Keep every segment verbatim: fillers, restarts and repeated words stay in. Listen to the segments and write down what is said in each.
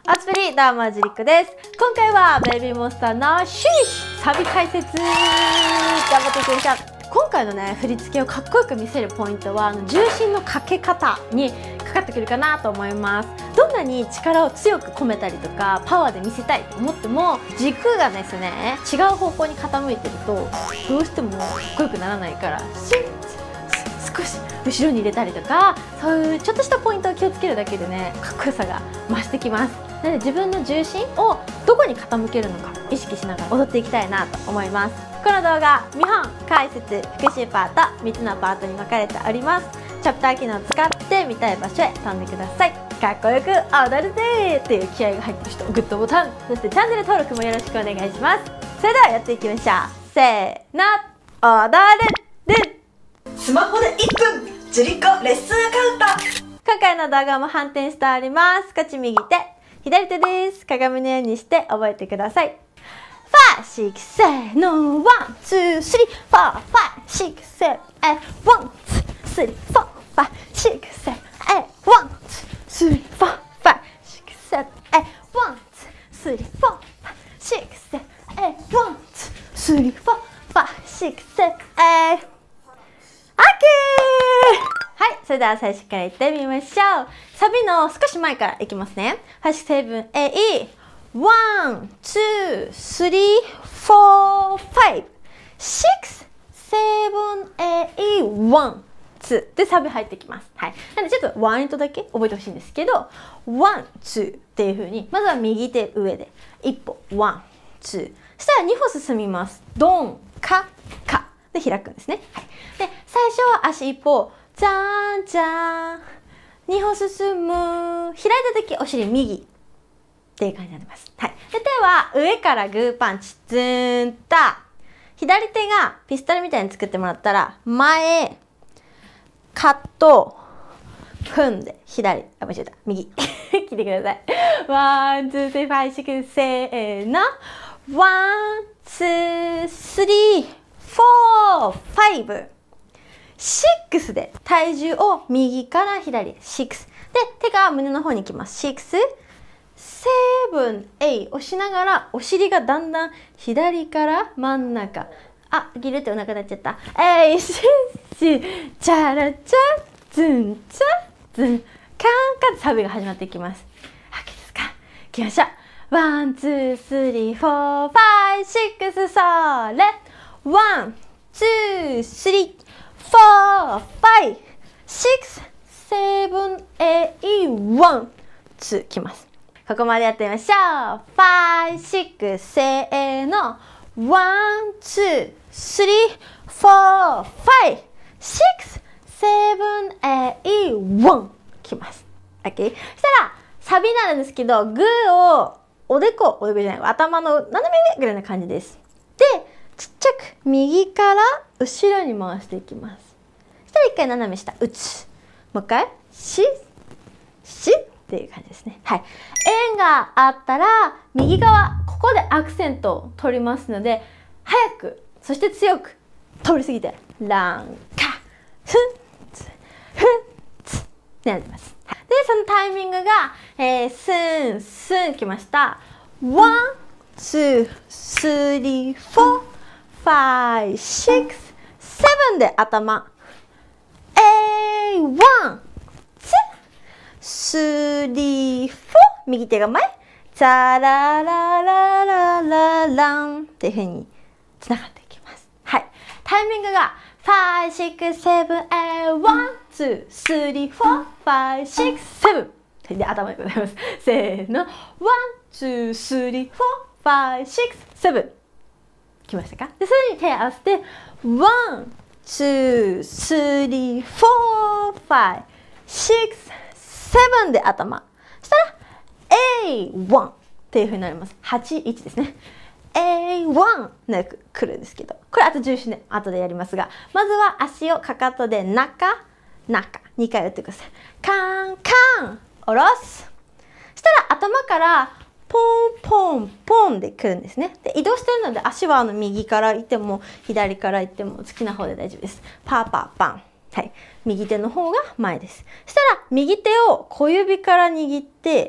アツプリダーマジリックです。今回はベイビーモンスターのシューサビ解説頑張っていきましょう。今回のね振り付けをかっこよく見せるポイントは重心のかけ方にかかってくるかなと思います。どんなに力を強く込めたりとかパワーで見せたいと思っても軸がですね違う方向に傾いてるとどうしてもかっこよくならないからシュッ少し後ろに入れたりとかそういうちょっとしたポイントを気をつけるだけでねかっこよさが増してきます。なので自分の重心をどこに傾けるのか意識しながら踊っていきたいなと思います。この動画見本解説復習パートみっつのパートに分かれております。チャプター機能を使って見たい場所へ飛んでください。かっこよく踊るぜっていう気合が入ってる人グッドボタンそしてチャンネル登録もよろしくお願いします。それではやっていきましょう。せーの踊るるスマホでいっぷんジュリコレッスンアカウント。 今回の動画も反転しております。こっち右手左手です。鏡のようにして覚えてください。ファイブ、シックス、せーの、ワン、ツー、スリー、フォー、ファイブ、シックス、セブン、エイト、ワン、ツー、スリー、フォー、ファイブ、シックス、セブン、エイト、ワン、ツー、スリー、フォー、ファイブ、シックス、セブン、エイト、ワン、ツー、スリー、フォー、ファイブ、シックス、セブン、エイト、ワン、ツー、スリー、フォー、ファイブ、シックス、セブン、エイト。オッケー。はい、それでは最初からいってみましょう。サビの少し前からいきますね。ファイブ、セブン、エイト、ワン、ツー、スリー、フォー、ファイブ、シックス、セブン、エイト、ワン、ツーでサビ入ってきます。はい。なのでちょっとワンとだけ覚えてほしいんですけど、ワン、ツーっていう風に、まずは右手上で一歩、ワン、ツー。そしたらに歩進みます。ドン、カ、カ。で開くんですね。はい。で、最初は足一歩、じゃーんじゃーん。に歩進む。開いた時お尻右。っていう感じになります。はい。で、手は上からグーパンチ。ズーンと。左手がピストルみたいに作ってもらったら、前、カット、踏んで、左。あ、間違えた。右。聞いてください。ワン、ツー、スリー、ファイブ、シックス、せーの。ワン、ツー、スリー、フォー、ファイブ、シックスで体重を右から左へ、シックス。で、手が胸の方に行きます。シックス、セブン、エイト押しながらお尻がだんだん左から真ん中。あ、ギルってお腹鳴っちゃった。エイ、シッシ、チャラチャ、ズンチャ、ズン、カンカンサビが始まっていきます。オッケーですか？行きましょう。ワン、ツー、スリー、フォー、ファイブ、シックス、それ。ワン、ツー、スリー、フォー、ファイブ、シックス、セブン、エイト、ワン、ツーきます。ここまでやってみましょう。ファイブ、シックス、せーの。ワン、ツー、スリー、フォー、ファイブ、シックス、セブン、エイト、ワンきます。OK？ そしたらサビになるんですけど、グーをおでこ、おでこじゃない、頭の斜め上ぐらいな感じです。で、ちっちゃく右から後ろに回していきます。そしたら一回斜め下打つ。もう一回シッシッっていう感じですね。はい。円があったら右側ここでアクセントを取りますので早くそして強く通り過ぎてランカフンツフンツってなってます。でそのタイミングが、えー、スンスンきました。ワンツースリーフォーファイブ、シックス、セブンで頭。エイ、ワン、ツー、スリー、フォー、右手が前。チャラララララランっていう風につながっていきます。はい。タイミングがファイブ、シックス、セブン、エイト、ワン、ツー、スリー、フォー、ファイブ、シックス、セブン。で、頭でございます。せーの。ワン、ツー、スリー、フォー、ファイブ、シックス、セブン。来ましたか？で、それに手を合わせて、ワン、ツー、スリー、フォー、ファイブ、シックス、セブンで頭。そしたら、エイト、ワンっていう風になります。はち、いちですね。エイト、ワンのく来るんですけど、これあと重心で後でやりますが、まずは足をかかとで中、中、にかい打ってください。カン、カン、下ろす。そしたら頭から、ポンポンポンで来るんですね。で移動してるので足はあの右から行っても左から行っても好きな方で大丈夫です。パーパーパン。はい。右手の方が前です。そしたら右手を小指から握って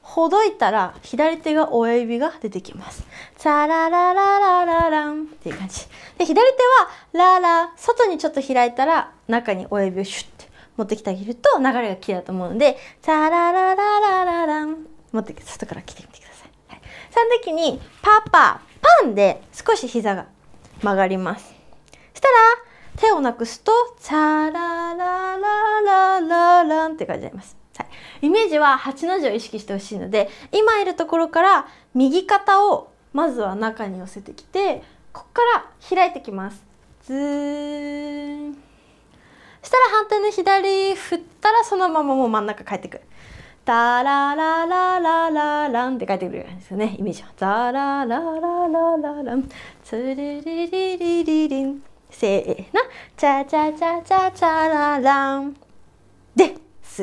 ほどいたら左手が親指が出てきます。チャラララララランっていう感じで、左手はララ、外にちょっと開いたら中に親指をシュッて持ってきてあげると流れがきれいだと思うので、チャララララララン持って外から来てみてください。はい、その時にパパパンで少し膝が曲がります。そしたら手をなくすとチャラララララランって感じになります。はい、イメージははちの字を意識してほしいので、今いるところから右肩をまずは中に寄せてきて、ここから開いてきます。ズーン。そしたら反対の左振ったらそのままもう真ん中帰ってくる。タラララララランって帰ってくるんですよね、イメージは。ザララララララン、ツリリリリリリン、せーの、チャチャチャチャチャラランです。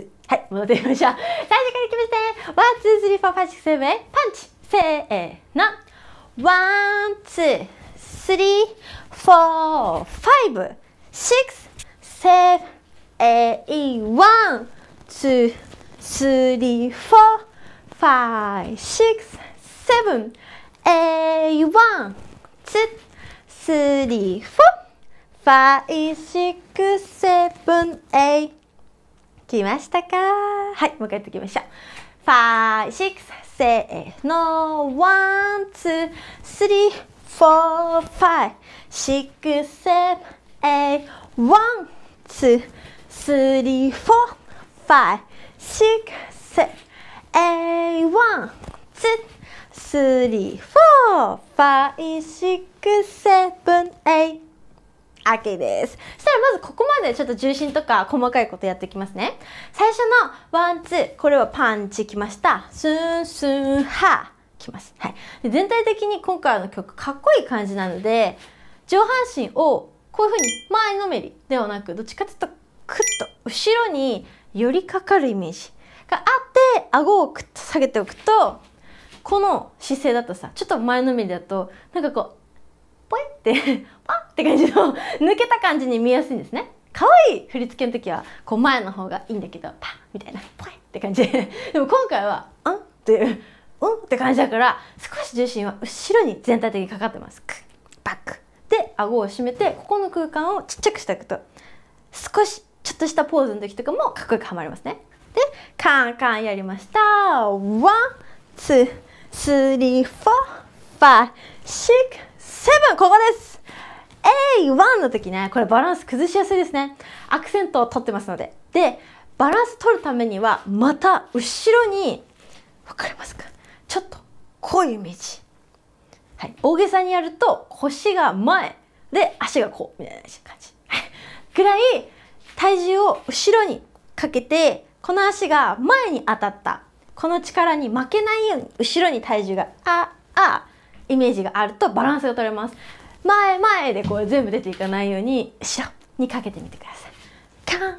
はい、戻ってみましょう。最初からいきまして、ワン、ツー、スリー、フォー、ファイブ、シックス、セブン、エイト、パンチ。せーの。ワン、ツー、スリー、フォー、ファイブ、シックス、セブン、エイト、ワン、ツー、スリー、フォー、ファイブ、シックス、セブン、エイト、ワン、ツー、スリー、フォー、ファイブ、シックス、セブン、エイト。来ましたか？はい、もう一回やっていきましょう。ファイブ、シックス、せーの、ワン、ツー、スリー、フォー、ファイブ、シックス、セブン、エイト、ワン、ツー、スリー、フォー、ファイブ、シックス、セブン、エイト、ワン、ツー、スリー、フォー、ファイブ、シックス、セブン、エイト。OK です。そしたらまずここまでちょっと重心とか細かいことやっていきますね。最初のワンツー、これはパンチきました。スンスンハーきます。はい。で全体的に今回の曲かっこいい感じなので、上半身をこういう風に前のめりではなく、どっちかというとクッと後ろに寄りかかるイメージがあって、顎をクッと下げておくと、この姿勢だとさ、ちょっと前のめりだとなんかこうポイってパンって感じの抜けた感じに見やすいんですね。可愛い振り付けの時はこう前の方がいいんだけど、パンみたいなポイって感じで、でも今回はうんっていううんって感じだから、少し重心は後ろに全体的にかかってます。クッバックで顎を締めて、ここの空間をちっちゃくしておくと、少しちょっとしたポーズの時とかもかっこよくはまりますね。でカンカンやりました。ワンツースリーフォーファイブシックスセブン、ここです。エイワンの時ね、これバランス崩しやすいですね。アクセントを取ってますので。で、バランス取るためには、また後ろに、わかりますか？ちょっと、こういうイメージ。はい。大げさにやると、腰が前で、足がこう、みたいな感じ。ぐらい、体重を後ろにかけて、この足が前に当たった。この力に負けないように、後ろに体重が、あ、あ、イメージがあるとバランスが取れます。前前でこう全部出ていかないように後ろにかけてみてください。カンカン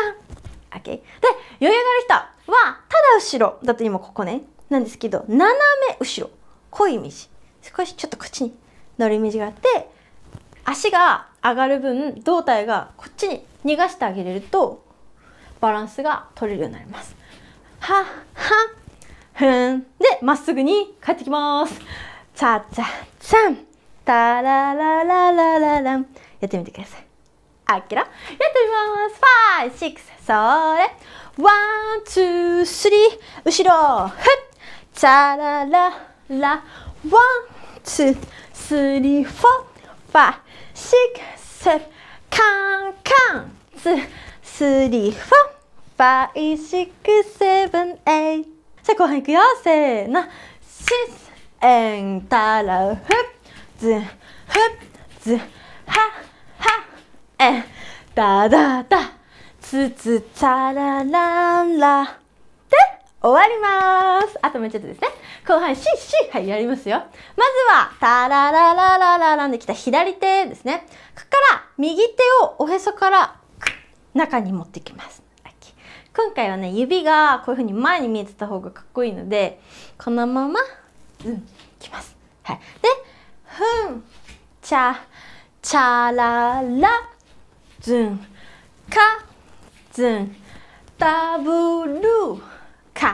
OK で、余裕がある人はただ後ろだと今ここねなんですけど、斜め後ろこういうイメージ、少しちょっとこっちに乗るイメージがあって、足が上がる分胴体がこっちに逃がしてあげれるとバランスが取れるようになります。はっはっふんでまっすぐに帰ってきます。チャチャチャンタララララララン、やってみてください。あっけらやってみます。ファイブシックス、それワンツースリー、後ろふっチャラララワンツースリーフォーファイブシックスセブン、カンカンツースリーフォーファイブシックスセブンエイト。さあ後半いくよ。せーの。シスエンタラフッズフッズハッハッエンダダダツツチャラランラで終わります。あともうちょっとですね。後半シッシッ、はい、やりますよ。まずはタラララララランできた左手ですね。ここから右手をおへそから中に持ってきます。今回はね、指がこういう風に前に見えてた方がかっこいいので、このままうん、きます。はい。で、ふん、ちゃ、ちゃらら、ずん、か、ずん、ダブル、か。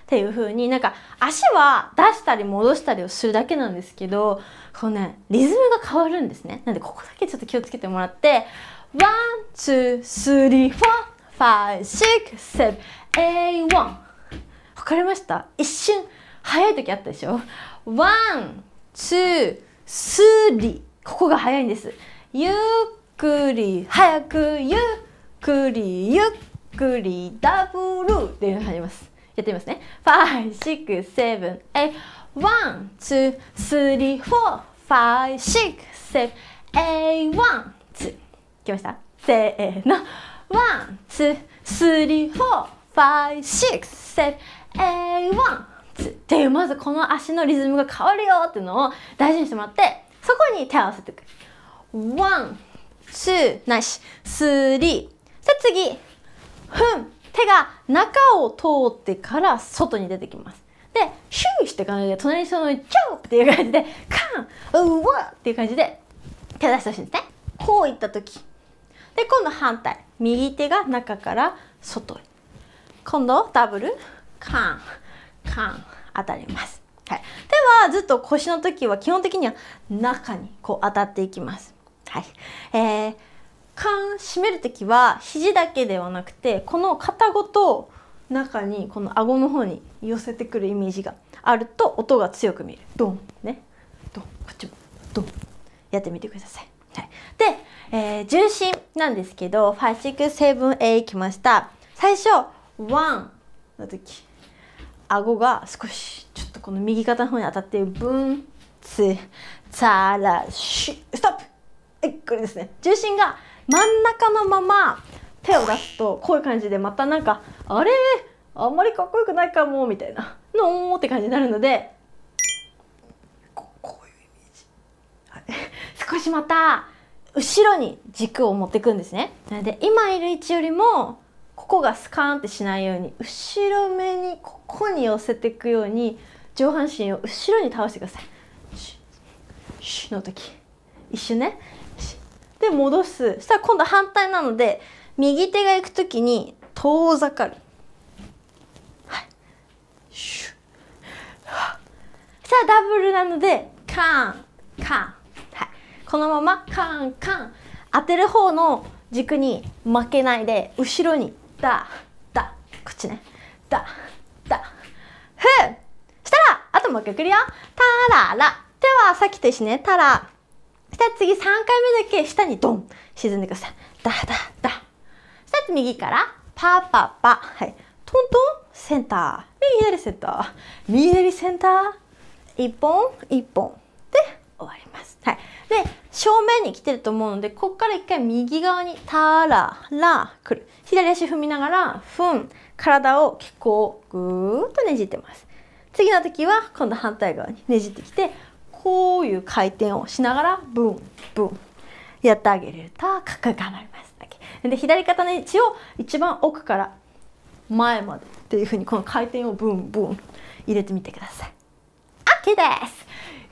っていう風になんか足は出したり戻したりをするだけなんですけど、こうね、リズムが変わるんですね。なんでここだけちょっと気をつけてもらって、ワン、ツー、スリー、フォー、ファイブ、シックス、セブン、エイト、ワン。わかりました？一瞬早い時あったでしょ？ワン、ツー、スリー。ここが早いんです。ゆっくり、早く、ゆっくり、ゆっくり、ダブルっていうのが入ります。やってみますね。ファイブ、シックス、セブン、エイト、ワン、ツー、スリー、フォー、ファイブ、シックス、セブン、エイト、ワン、ツー。来ました？せーの。ワン、ツー、スリー、フォー、ファイブ、シックス、セブン、エイト、ワン、ツー。っていう、まずこの足のリズムが変わるよっていうのを大事にしてもらって、そこに手を合わせていく。ワン、ツー、ないし、スリー。さあ次、ふん。手が中を通ってから外に出てきます。で、シューして感じで、隣にその、チョーっていう感じで、カン、うわっていう感じで手を出してほしいんですね。こういったとき。で、今度反対。右手が中から外へ。今度、ダブル、カン、カン、当たります。はい。では、ずっと腰の時は基本的には中にこう当たっていきます。はい。えー、缶締める時は肘だけではなくて、この肩ごと中にこの顎の方に寄せてくるイメージがあると音が強く見える。ドンね。ドン。こっちもドン。やってみてください。はい。で、えー、重心なんですけど、ファイブ、シックス、セブン、エイト来ました。最初、ワンの時、顎が少しちょっとこの右肩の方に当たってブン、ツ、ツァラ、シュ、ストップ。はい、これですね。重心が真ん中のまま手を出すとこういう感じで、またなんかあれあんまりかっこよくないかもみたいなのーって感じになるので、ここういうイメージ、はい、少しまた後ろに軸を持っていくんですね。なので今いる位置よりもここがスカーンってしないように後ろ目にここに寄せていくように上半身を後ろに倒してください。シュッシュの時一瞬ね。で戻す。そしたら今度反対なので右手が行くときに遠ざかる。はい。シュッ。さあダブルなのでカンカン。はい。このままカンカン。当てる方の軸に負けないで後ろにダダ。こっちね。ダダ。ふう。したらあともう一回くるよ。タララ。ではさっきと一緒ね。タラ。そしたら次さんかいめだけ下にドン沈んでください。ダダダ。そしたら右からパパパ。はい。トントンセンター。右左センター。右左センター。一本一本で終わります。はい。で正面に来てると思うので、ここから一回右側にタララ来る。左足踏みながらフン体を結構ぐーっとねじってます。次の時は今度反対側にねじってきて。こういう回転をしながらブンブンやってあげるとかっこよく頑張ります。で左肩の位置を一番奥から前までっていう風にこの回転をブンブン入れてみてください。OK です。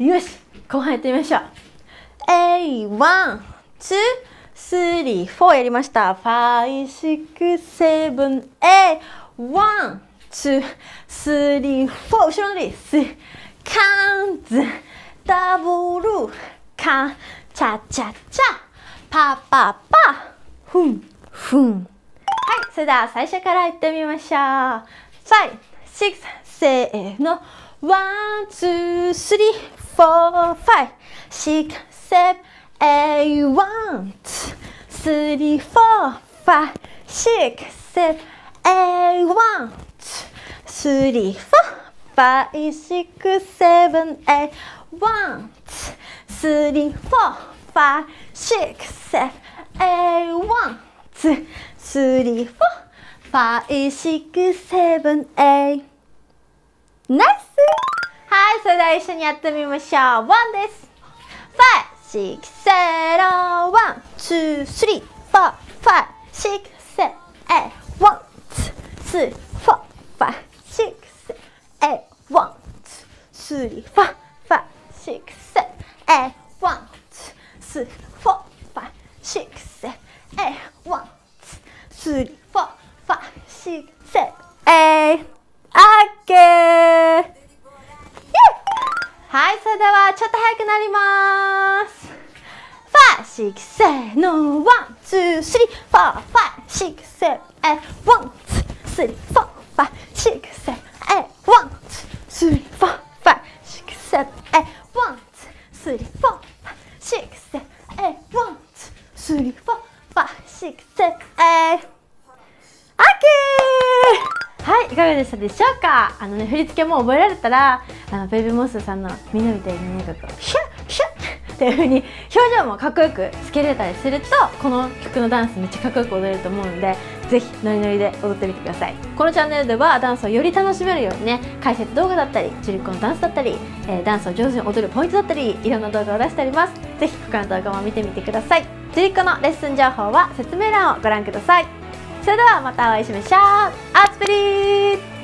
よし、後半やってみましょう。えい、ワン、ツー、スリー、フォーやりました。ファイブ、シックス、セブン、エイト、ワン、ツー、スリー、フォー、後ろのリス、カンズ、ダブル、カン、チャチャチャ、パパパ、ふん、ふん。はい、それでは最初からいってみましょう。ファイブ、シックス、せーの。ワン、ツー、スリー、フォー、ファイブ、シックス、セブン、エイト、ワン、ツー、スリー、フォー、ファイブ、シックス、セブン、エイト、ワン、ツー、スリー、フォー、ファイブ、シックス、セブン、エイト、ワン、ツー、スリー、フォー、ファイブ、シックス、セブン、エイト、ワン、ツー、スリー、フォー、ファイブ、シックス、セブン、エイト。ナイス。はい、それでは一緒にやってみましょう。ワンです。ファイブ、シックス、セブン、ワン、ツー、スリー、フォー、ファイブ、シックス、セブン、エイト、ワン、ツー、スリー、フォー、ファイブ、シックス、セブン、エイト、ワン、ツー、スリー、フォー、ファイブ、シックス、セブン、エイト、ワン、ツー、スリー、フォー、ファイブ、シックス、セブン、エイト、ワン、ツー、スリー、フォー、ファイブ、シックス、セブン、エイト。あッケー。はい、それではちょっと速くなります。ファイブ、シックス、セブン、ワン、ツー、スリー、フォー、ファイブ、シックス、セブン、ワン、ツー、スリー、フォー、ファイブ、シックス、セブン、ワン、ツー、スリー、フォー、ファイブ、シックス、セブン、ワン、ツー、スリー、フォー、ファイブ、シックス、セブン、ワン、ツー、スリー、フォー、ファイブ、シックス、セブン、オッケー。はい、いかがでしたでしょうか。あのね、振り付けも覚えられたら、あのベイビーモンスターさんのみんなみたいにね、こうシュッシュッっていう風に表情もかっこよくつけれたりすると、この曲のダンスめっちゃかっこよく踊れると思うので、ぜひノリノリで踊ってみてください。このチャンネルではダンスをより楽しめるようにね、解説動画だったり、ジュリコのダンスだったり、えー、ダンスを上手に踊るポイントだったり、いろんな動画を出しております。ぜひ他の動画も見てみてください。ジュリコのレッスン情報は説明欄をご覧ください。それではまたお会いしましょう。あつぷりー。